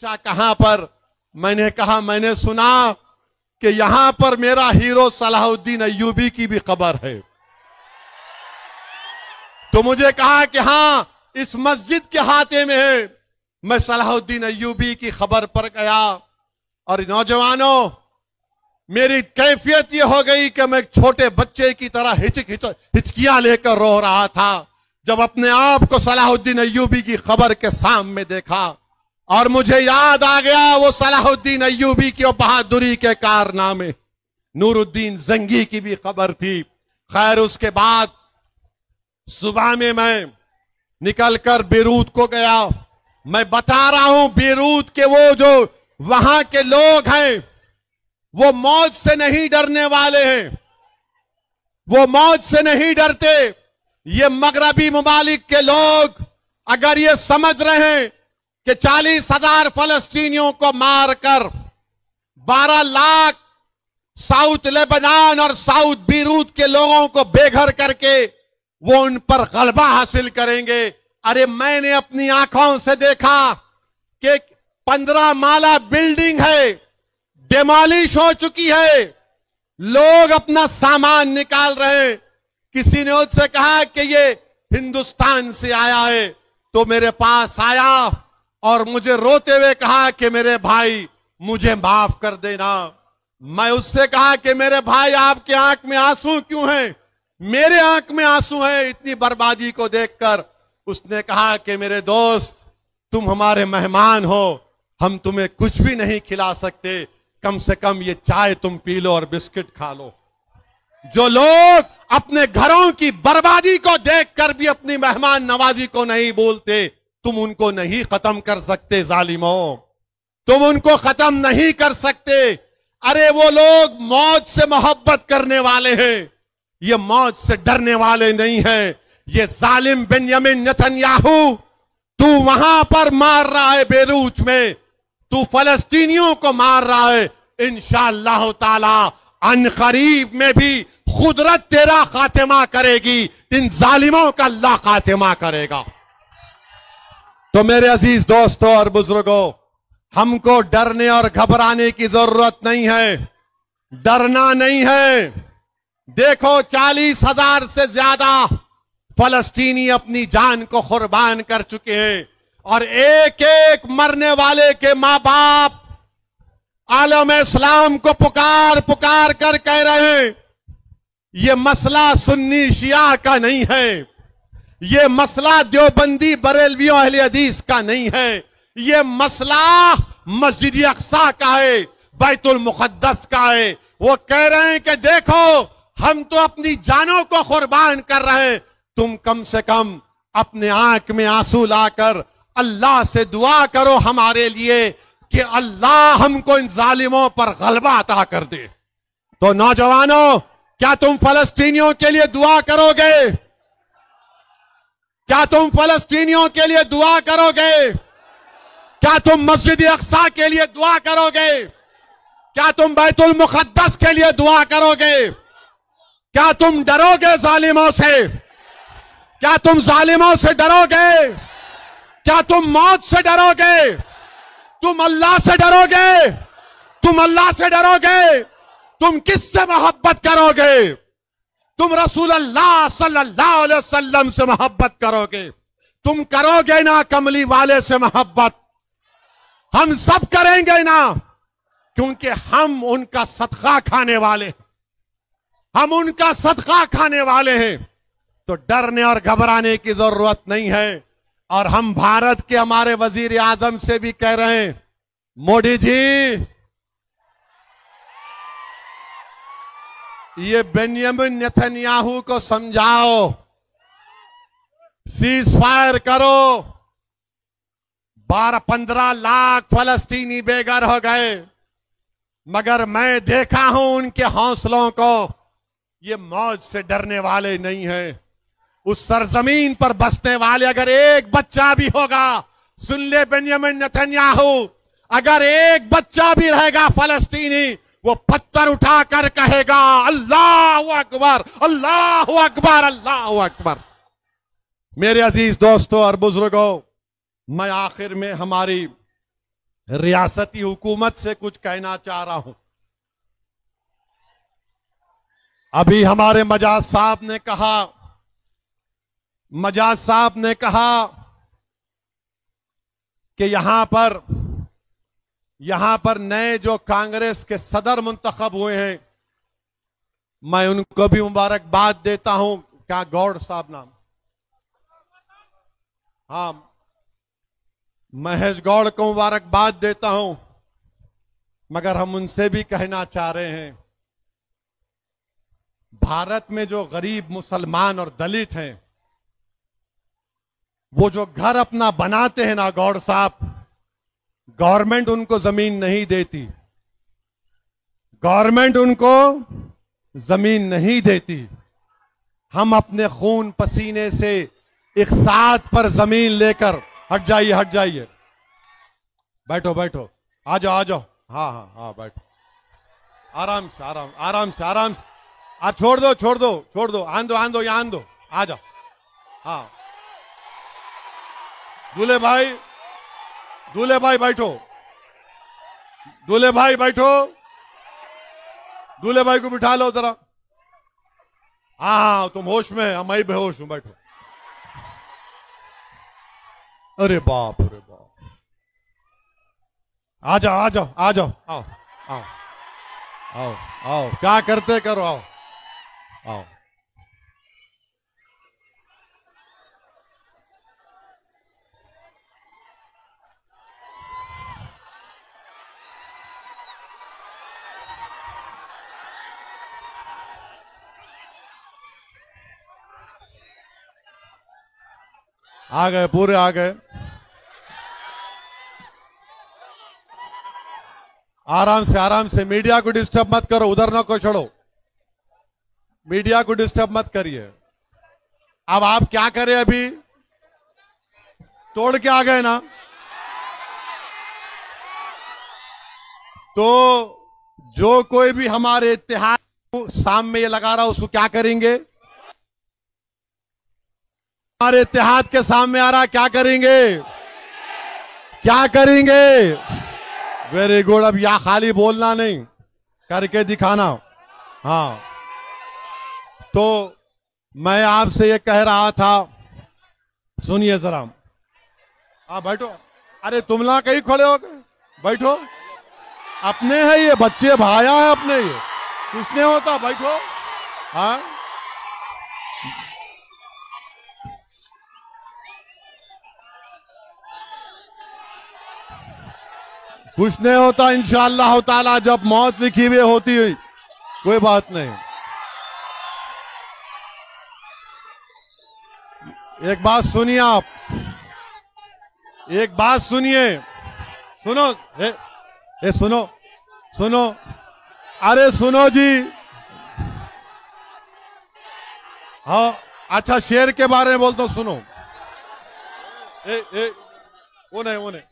पूछा कहां पर, मैंने कहा मैंने सुना कि यहां पर मेरा हीरो सलाहुद्दीन अय्यूबी की भी खबर है। तो मुझे कहा कि हां इस मस्जिद के हाथे में है। मैं सलाहुद्दीन अय्यूबी की खबर पर गया और नौजवानों, मेरी कैफियत यह हो गई कि मैं एक छोटे बच्चे की तरह हिचकियां लेकर रो रहा था जब अपने आप को सलाहुद्दीन अय्यूबी की खबर के सामने देखा। और मुझे याद आ गया वो सलाहुद्दीन अय्यूबी की बहादुरी के कारनामे। नूरुद्दीन जंगी की भी खबर थी। खैर उसके बाद सुबह में मैं निकलकर बेरूत को गया। मैं बता रहा हूं बेरूत के वो जो वहां के लोग हैं वो मौत से नहीं डरने वाले हैं, वो मौत से नहीं डरते। ये मगरबी ममालिक के लोग अगर ये समझ रहे हैं कि 40,000 फलस्तीनियों को मारकर 12 लाख साउथ लेबनान और साउथ बीरूत के लोगों को बेघर करके वो उन पर गलबा हासिल करेंगे। अरे मैंने अपनी आंखों से देखा कि 15 माला बिल्डिंग है, डिमोलिश हो चुकी है, लोग अपना सामान निकाल रहे हैं। किसी ने उससे कहा कि ये हिंदुस्तान से आया है, तो मेरे पास आया और मुझे रोते हुए कहा कि मेरे भाई मुझे माफ कर देना। मैं उससे कहा कि मेरे भाई आपके आंख में आंसू क्यों हैं? मेरे आंख में आंसू हैं इतनी बर्बादी को देखकर। उसने कहा कि मेरे दोस्त तुम हमारे मेहमान हो, हम तुम्हें कुछ भी नहीं खिला सकते, कम से कम ये चाय तुम पी लो और बिस्किट खा लो। जो लोग अपने घरों की बर्बादी को देखकर भी अपनी मेहमान नवाजी को नहीं बोलते, तुम उनको नहीं खत्म कर सकते जालिमों, तुम उनको खत्म नहीं कर सकते। अरे वो लोग मौत से मोहब्बत करने वाले हैं, ये मौत से डरने वाले नहीं हैं। ये जालिम बेंयामिन नेतन्याहू तू वहां पर मार रहा है बेरूत में, तू फलस्तीनियों को मार रहा है। इंशाअल्लाह ताला अनकरीब में भी खुदरत तेरा खातिमा करेगी, इन जालिमों का अल्लाह खातिमा करेगा। तो मेरे अजीज दोस्तों और बुजुर्गों, हमको डरने और घबराने की जरूरत नहीं है, डरना नहीं है। देखो 40,000 से ज्यादा फलस्तीनी अपनी जान को कुर्बान कर चुके हैं और एक एक मरने वाले के मां बाप आलम इस्लाम को पुकार पुकार कर कह रहे हैं ये मसला सुन्नी शिया का नहीं है, ये मसला देवबंदी बरेलवियों अहले हदीस का नहीं है, ये मसला मस्जिद अक्सा का है, बैतुल मुक़द्दस का है। वो कह रहे हैं कि देखो हम तो अपनी जानों को कुर्बान कर रहे हैं, तुम कम से कम अपने आंख में आंसू लाकर अल्लाह से दुआ करो हमारे लिए कि अल्लाह हमको इन जालिमों पर गलबा अता कर दे। तो नौजवानों, क्या तुम फलस्तीनियों के लिए दुआ करोगे? क्या तुम फलस्तीनियों के लिए दुआ करोगे? क्या तुम मस्जिद अक्सा के लिए दुआ करोगे? क्या तुम बैतुल मुक़द्दस के लिए दुआ करोगे? क्या तुम डरोगे जालिमों से? क्या तुम जालिमों से डरोगे? क्या तुम मौत से डरोगे? तुम अल्लाह से डरोगे? तुम अल्लाह से डरोगे? तुम किससे मोहब्बत करोगे? तुम रसूल अल्लाह सल्लल्लाहु अलैहि वसल्लम से मोहब्बत करोगे। तुम करोगे ना कमली वाले से मोहब्बत? हम सब करेंगे ना, क्योंकि हम उनका सदका खाने वाले हैं, हम उनका सदका खाने वाले हैं। तो डरने और घबराने की जरूरत नहीं है। और हम भारत के हमारे वजीर आजम से भी कह रहे हैं, मोदी जी ये बेंयामिन नेतन्याहू को समझाओ, सीज फायर करो। 12-15 लाख फलस्तीनी बेघर हो गए, मगर मैं देखा हूं उनके हौसलों को, ये मौत से डरने वाले नहीं हैं। उस सरजमीन पर बसने वाले अगर एक बच्चा भी होगा, सुन ले बेंयामिन नेतन्याहू, अगर एक बच्चा भी रहेगा फलस्तीनी, वो पत्थर उठाकर कहेगा अल्लाह अकबर, अल्लाह अकबर, अल्लाह अकबर। मेरे अजीज दोस्तों और बुजुर्गों, मैं आखिर में हमारी रियासती हुकूमत से कुछ कहना चाह रहा हूं। अभी हमारे मजाज साहब ने कहा कि यहां पर नए जो कांग्रेस के सदर मुंतखब हुए हैं, मैं उनको भी मुबारकबाद देता हूं। क्या गौड़ साहब नाम? हाँ, महेश गौड़ को मुबारकबाद देता हूं। मगर हम उनसे भी कहना चाह रहे हैं, भारत में जो गरीब मुसलमान और दलित हैं, वो जो घर अपना बनाते हैं ना गौड़ साहब, गवर्नमेंट उनको जमीन नहीं देती। गवर्नमेंट उनको जमीन नहीं देती। हम अपने खून पसीने से एक साथ पर जमीन लेकर, हट जाइए, बैठो, आ जाओ, हाँ, बैठो, आराम से, छोड़ दो, आन दो, यहाँ आन दो, आ जाओ। हाँ, दूल्हे भाई बैठो, दूल्हे भाई को बिठा लो जरा। हाँ, तुम होश में, मैं बेहोश हूं, बैठो। अरे बाप, आ जाओ, आओ, क्या करते करो, आओ। आ गए, पूरे आ गए। आराम से, मीडिया को डिस्टर्ब मत करो, उधर ना को छोड़ो, मीडिया को डिस्टर्ब मत करिए। अब आप क्या करें? अभी तोड़ के आ गए ना, तो जो कोई भी हमारे इत्तेहाद सामने ये लगा रहा, उसको क्या करेंगे? हमारे इत्तेहाद के सामने आ रहा, क्या करेंगे? Very good. अब या खाली बोलना नहीं, करके दिखाना। हाँ, तो मैं आपसे ये कह रहा था, सुनिए जरा। हाँ, बैठो। अरे तुम ना कहीं खड़े हो गए, बैठो। अपने हैं ये बच्चे, भाया है अपने, ये कुछ नहीं होता, बैठो। हाँ, कुछ नहीं होता, इंशाअल्लाह ताला जब मौत लिखी हुई होती हुई, कोई बात नहीं। एक बात सुनिए आप, एक बात सुनिए, सुनो, सुनो, अरे सुनो जी। हाँ, अच्छा, शेर के बारे में बोलता हूं, सुनो। वो नहीं